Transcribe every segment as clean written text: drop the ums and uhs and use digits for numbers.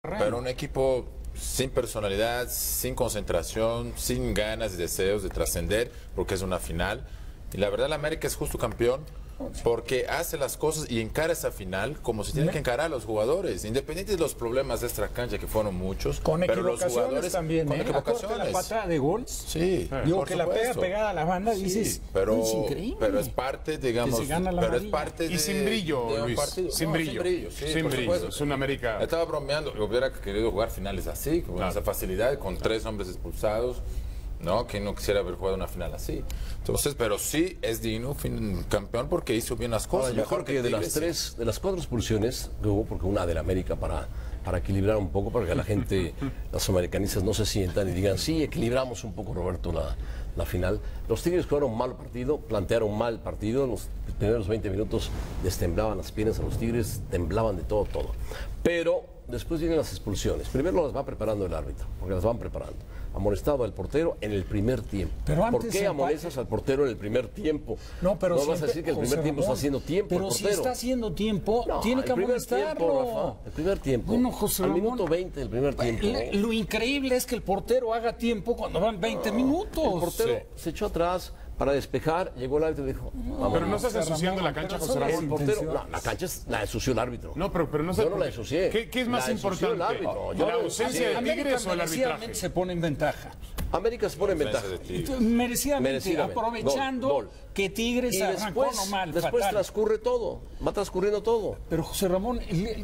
Pero un equipo sin personalidad, sin concentración, sin ganas y deseos de trascender, porque es una final. Y la verdad, la América es justo campeón porque hace las cosas y encara esa final como se tienen que encarar los jugadores, independientes de los problemas de extra cancha, que fueron muchos. Con pero equivocaciones los jugadores también, con equivocaciones. La patada de gol. Sí, digo que la pega pegada a la banda, sí, dices, pero, es increíble. Pero es parte, digamos, pero es parte y sin brillo, Luis, sin brillo, sí, sin brillo. Es una América. Estaba bromeando, hubiera querido jugar finales así, con esa facilidad, con 3 hombres expulsados. No, que no quisiera haber jugado una final así. Entonces, pero sí es digno campeón porque hizo bien las cosas. Ahora, yo creo que de las 4 expulsiones que hubo, porque una del América para equilibrar un poco, para que la gente, los americanistas no se sientan y digan, sí, equilibramos un poco, Roberto, la final. Los Tigres jugaron mal partido, plantearon mal partido. En los primeros 20 minutos les temblaban las piernas a los Tigres, temblaban de todo. Pero después vienen las expulsiones. Primero las va preparando el árbitro, porque las van preparando. Amonestado al portero en el primer tiempo. Pero antes ¿por qué amonestas al portero en el primer tiempo? No, pero no vas a decir que el primer tiempo está haciendo tiempo. Pero el si está haciendo tiempo, no, tiene que amonestarlo. Rafa, el primer tiempo. Bueno, José Ramón, al minuto 20 del primer tiempo. Lo increíble es que el portero haga tiempo cuando van 20 minutos. El portero se echó atrás para despejar, llegó el árbitro y dijo, pero no estás ensuciando la cancha, José Ramón. El portero, no, la cancha la ensució el árbitro. No, pero no sé. Yo no la ensucié. ¿Qué es más importante? ¿La ausencia de Tigres o el arbitraje? Se pone en ventaja. América se pone en ventaja. Merecidamente, aprovechando que Tigres arrancó mal. Después transcurre todo, va transcurriendo todo. Pero José Ramón,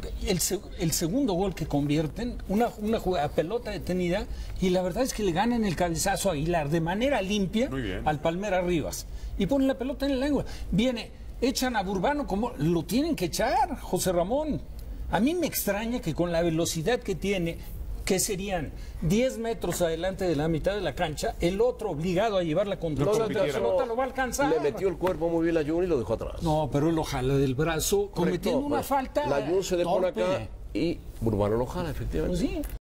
el segundo gol que convierten, una jugada, pelota detenida, y la verdad es que le ganan el cabezazo a Aguilar de manera limpia al Palmera Rivas. Y ponen la pelota en el ángulo. Echan a Burbano como lo tienen que echar, José Ramón. A mí me extraña que con la velocidad que tiene, que serían 10 metros adelante de la mitad de la cancha, el otro obligado a llevarla contra la pelota lo va a alcanzar. Le metió el cuerpo muy bien a Jun y lo dejó atrás. No, pero él lo jala del brazo, cometiendo una falta. La Jun se le pone acá y Burbano lo jala, efectivamente. Pues sí.